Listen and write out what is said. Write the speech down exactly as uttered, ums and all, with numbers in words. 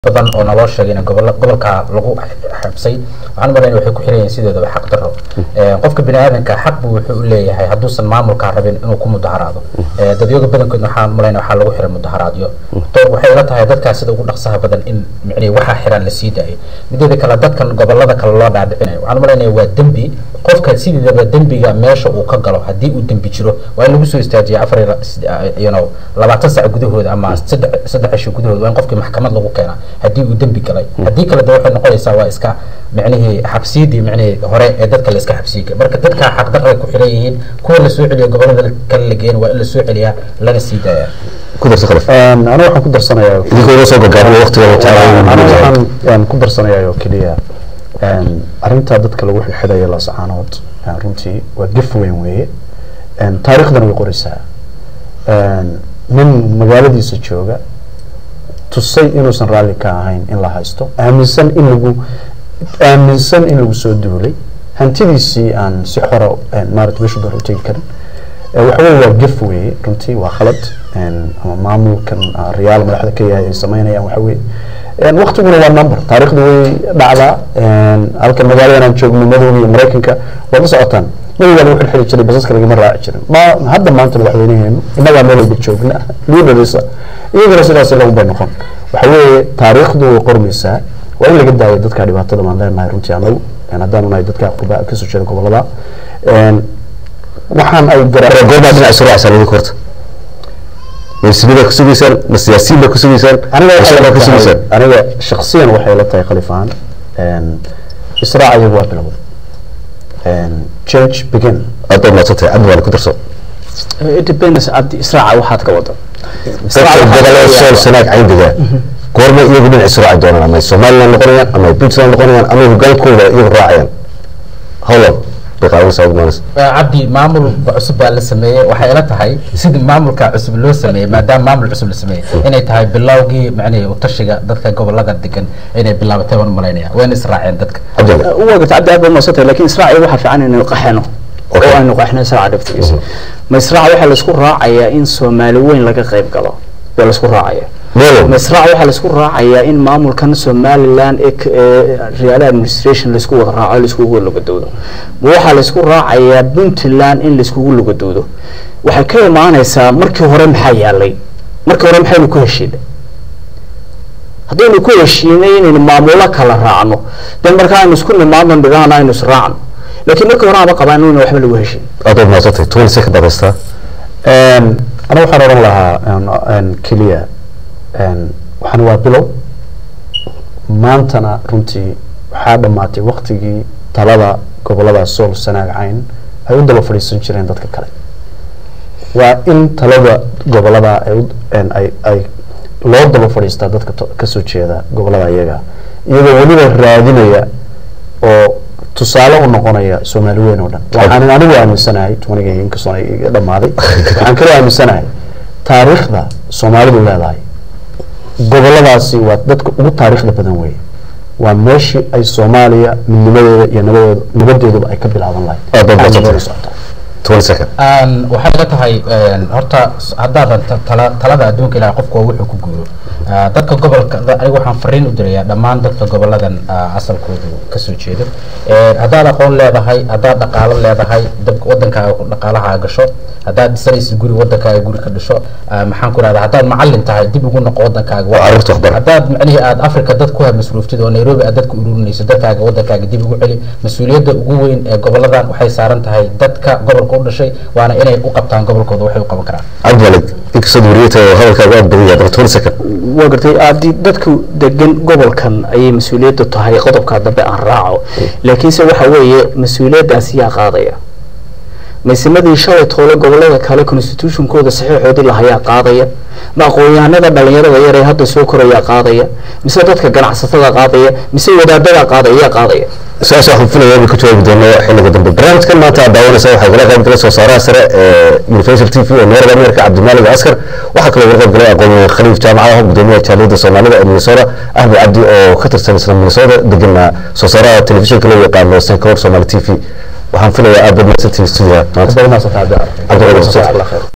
badan oo naloo sheegay in gobol gobolka lagu xabsay waxaan malaynayaa waxay ku xirayeen sideedaba xaq darro ee qofka bini'aadanka xaq buu wuxuu u leeyahay haduusan maamulka rabin inuu ku mudaharaado ee dadyoga badankood waxaan malaynayaa waxa lagu xiray mudaharaadyo to waxay la tahay dadka sida ugu dhaqsaha badan in micnii waxa xiran la sii daayay mideeda kale dadkan gobolada kale loo dhaadhicinayo waxaan malaynayaa waa dambi qofka sideedaba dambiga meesha uu ka galo hadii uu dambi jiro waa in lagu soo istaajiyaa afar you know labaatan saac gudahooda ama saddex cisho gudahooda waa in qofkii maxkamad lagu keenaa hadii uu dambi galay hadii kale waxay noqonaysaa waa iska micnihii xabsiidii micnihii hore ee dadka la iska xabsiiyay marka dadka xaq darro ku xiran yihiin kuwa la soo celiyo gobolada kale la geeyay waa in la soo celiyaa lana sii daayaa ku darsan khalaf aan ana waxaan ku darsanayaa idinka soo gagaabay waqtiga la taabay aan ku darsanayaa kaliya aan arinta dadka lagu xidhay la saxaanood runtii waa gif weyn weeye aan taariikhdan way qoraysaa aan min magaaladiisa jooga tusay inuusan raalli ka ahayn in la haysto aaminsan in lagu aaminsan in lagu soo duulay hantidiisii aan si xor ah maaragtay meesha dooru tagi karin waxa weeye waa gif weeye runtii waa khalad ama maamulkan riyaal madaxda ka yahay ay sameynayaan waxa weeye waqtiguna waa number taariikhdu way dhacdaa halka magaalada aan joogno madowga iyo Mareykanka wada socotaan madowga lagu xirxiri jiray basaska laga raaci jiray ma hadda maanta madaxweynaheenu inaga meel walba joogna liidarisa iyagana sidaas lagu bay noqon waxa weeye taariikhdu way qormaysaa waa in laga daayo dadka dhibaatada maan leenahay runtii anagu aan hadaan nahay dadka qurba ka soo jeeda gobolada waxaan ay garaa gobolada dhinaca soo raacsan korta مسؤولية كسبيسان مسياسيين كسبيسان أنا كسبيسان أنا شخصيا وحيلة تاي خليفان إسراع يبغى بلغو change begin أطول ما تطلع عبد ولا كدرسو it depends عبد إسراع وحات كوضع إسراع بدل السؤال سناك عندي ده كورما يقولون إسراع دونا أما الصوماليين نقولين أما البيتزا نقولين أما يقول كله يقراعين هلا بقاول سعود مانس عبدي معمول عصب على السماء وحيلة هاي سيد معمول كعصب لو سماء ما دام معمول عصب السماء إنه تهاي باللاوجي معني وتشجع ذاتك قبل لا قدكن إنه باللاو تبون ملاينيا وين إسراع عندك هو قلت عبد أبو مسطر لكن إسراع واحد في عن إنه قحنه أو إنه قحنا إسراع دفتيس ما إسراع واحد لسكور راعية إن سومالوين لقى غيب قلا ولا سكور راعية مسرع waxa la isku raacayaa in maamulkan Somaliland ee real administration la isku wada raaco la isku wada doodo waxa la isku raacayaa Puntland in la isku wada doodo waxa ka imaanaysaa markii hore maxay yaalay markii hore maxay ku heshiiyay hadii ku heshiinay in maamulo kala raacno dan markaan isku nimaadno dhigaana aynu israacno laakiin markii hore aba qabaan in waxba lagu heshiin adoon ma tatay toban second basta een ana waxaan oran lahaa een kaliya waxaan waa bilow maantana runtii waxaa dhamaatay waqtigii talada gobolada Sool Sanaag Cayn ay u daba fadhiisan jireen dadka kale waa in talada gobolada ay ay loo daba fadhiistaa dadka ka soo jeeda gobolada iyaga iyagoo waliba raadinaya oo tusaale u noqonaya Soomaaliyeed oo dhan waxaan anigu aaminsanahay tobanka in ka soo dhamaaday waxaan kale aaminsanahay taariikhda Soomaalidu leedahay goboladaasi waa dadka ugu taariikhda badan weey waa meeshii ay Soomaaliya midnimadeeda iyo nabadeeda nabadeedu ay ka bilaaban lahayd toban second aan waxa la tahay horta hadda talada adduunka ilaa qofku wuxuu ku guuro dadka gobolka anigu waxaan fariin u dirayaa dhammaan dadka goboladan asalkoodu ka soo jeedo ee hadda aqoon leedahay hadda dhaqaale leedahay dadka wadankaaga dhaqaalaha gasho hadda dhisaysi guri wadankaaga guri ka dhasho maxaan ku raadaa hadda macallin tahay dib ugu noqo wadankaaga hadda macnaheedu aad Afrika dad ku hay mas'uuliyad oo Nairobi aad dadku ururinayso dadkaaga wadankaaga dib ugu celi mas'uuliyadda ugu weyn ee goboladan waxay saaran tahay dadka gobolka u dhashay waana inay u qabtaan gobolkooda waxay u qaban karaan abdalad iksad wariyada hadalkaaga aad badiyaa toban second waa gartay aad dadku degan gobolkan ay mas'uuliyadda tahay qodobka dambe aan raaco laakiin se waxa weeye mas'uuliyadaas yaa qaadaya maysamadii shalay toole gobolada kale constitution-kooda saxiixoodii la hayaa qaadaya ma aqoonyahanada dhalinyarada yar ee hadda soo koraya qaadaya mise dadka ganacsatada qaadaya mise wadaadada qaadaya qaadaya saas waxaan filayaa inuu ka jawaabi doono xilliga dambe barnaamijkan maanta daawanaysa waxay kala qayb galaysaa soo saaraha sare ee Universal T V ee Nairobi America Cabdimalik Askar waxa kale oo qayb galay aqoon Khaliif Jaamacaha gudoomiyaha jaaliyadda Soomaalida ee Minnesota Ahmed Cabdi oo ka tirsan isla Minnesota degana soo saaraha telefishinka loo yaqaan Senkoor Somali T V waxaan filayaa aad baad mahadsantihiin studio maanta badan ma soo taabaa Cabdi